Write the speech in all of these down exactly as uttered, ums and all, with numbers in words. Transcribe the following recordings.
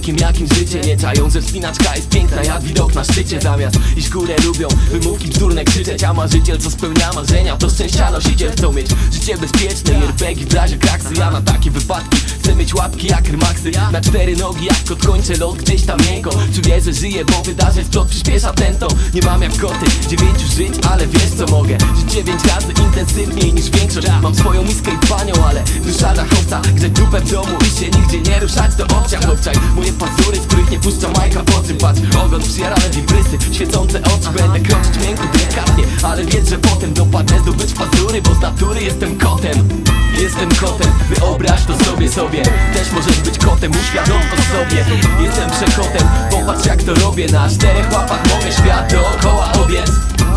człowiekiem jakim życie nie czają, że wspinaczka jest piękna jak widok na szczycie. Zamiast iść górę lubią wymówki bzdurne krzyczeć, a marzyciel co spełnia marzenia to szczęścia nosiciel. Chcą mieć życie bezpieczne i er pe gie w razie kraksy. Ja na takie wypadki chcę mieć łapki jak rymaksy. Na cztery nogi jak kot kończę lot gdzieś tam miękko. Czuję, że żyję, bo wydarzeń splot przyspiesza tempo. Nie mam jak koty dziewięciu żyć, ale wiesz co mogę. Żyć dziewięć razy intensywniej niż większość. Mam swoją miskę i panią, ale dusza zachowca. Grzeć dupę w domu i się nigdzie nie ruszać do obciach. Obczaj moje pazury, z których nie puszcza majka po czym. Patrz, ogon przyjarane wibrysy, świecące oczy. Będę kroczyć miękko, delikatnie, ale wiedz, że potem dopadnę zdobyć pazury, bo z natury jestem kotem. Jestem kotem, wyobraź to sobie sobie. Też możesz być kotem, uświadom to sobie. Jestem przekotem, popatrz jak to robię. Na czterech łapach mogę świat dookoła obiec.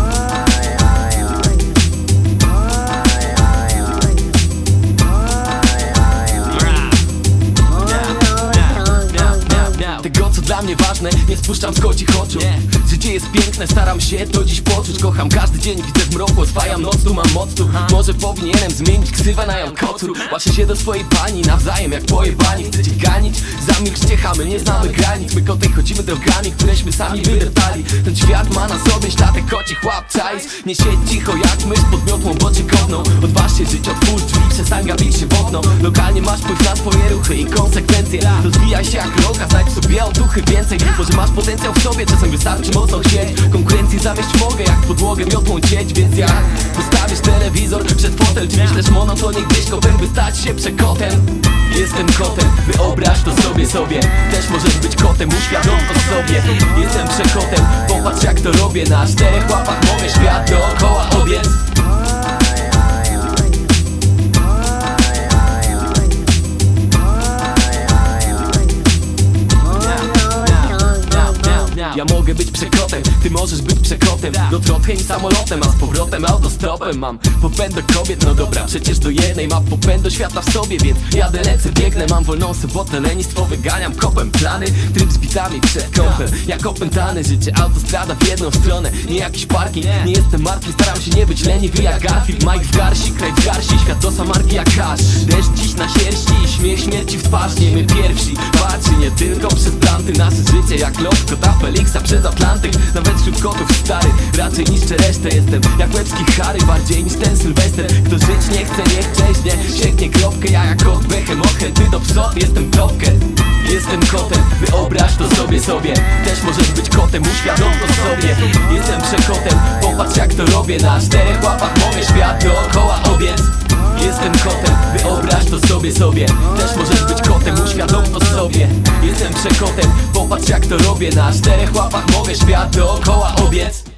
Tego co dla mnie ważne, nie spuszczam z kocich oczu. Życie jest piękne, staram się to dziś poczuć. Kocham każdy dzień, widzę w mroku, oswajam noc, tu mam moc tu. Może powinienem zmienić ksywę na Jan Kocur. Łaszę się do swojej pani nawzajem jak pojebani. Chcecie ganić? Zamilczcie chamy, nie znamy granic. My kotek chodzimy drogami, któreśmy sami wydeptali. Ten świat ma na sobie śladek kocich łap, czaisz. Nie siedź cicho jak mysz pod miotłą, bo cię kopną. Odważ się żyć, otwórz drzwi, przestań gapić się w okno. Lokalnie masz wpływ na swoje ruchy i konsekwencje. Rozwijaj się jak roga, znajdź w sobie otuchy więcej. Może masz potencjał w sobie, czasem wystarczy mocno chcieć. Konkurencji zamieść mogę, jak podłogę miotłą cieć. Więc jak postawisz telewizor przed fotel, czy myślisz monotonie gdzieś kotem, by stać się przekotem. Jestem kotem, wyobraź to sobie sobie. Też możesz być kotem, uświadom to sobie. Jestem przekotem, popatrz jak to robię. Na czterech łapach mogę świat dookoła obiec. Ja mogę być przekotem, ty możesz być przekotem. Do Trotkiem i samolotem, a z powrotem autostopem. Mam popęd do kobiet, no dobra, przecież do jednej. Mam popęd do świata w sobie, więc jadę, lecę, biegnę. Mam wolną sobotę, lenistwo wyganiam kopem. Plany, tryb z bitami przed kąpem. Jak opętany, życie, autostrada w jedną stronę. Nie jakiś parking, nie jestem martwy. Staram się nie być leniwy jak Garfield. Mike w garści, kraj w garści, świat dosa marki jak hasz. Deszcz dziś na sierści i śmiech śmierci w twarz. Nie my pierwsi, patrzy nie tylko przez planty. Nasze życie jak lotko, ta Felixa przez Atlantyk. Nawet wśród kotów stary, raczej niszczę resztę. Jestem jak łebski Harry, bardziej niż ten Sylwester. Kto żyć nie chce, niech czeźnie, sięgnie kropkę. Ja jak kot bechem ty do psot, jestem kropkę. Jestem kotem, wyobraź to sobie sobie. Też możesz być kotem, uświadom to sobie. Jestem przekotem, popatrz jak to robię. Na czterech łapach mogę świat dookoła obiec. Jestem kotem, wyobraź to sobie sobie. Też możesz być kotem, uświadom to sobie. Jestem przekotem, popatrz jak to robię. Na czterech łapach mogę świat dookoła obiec.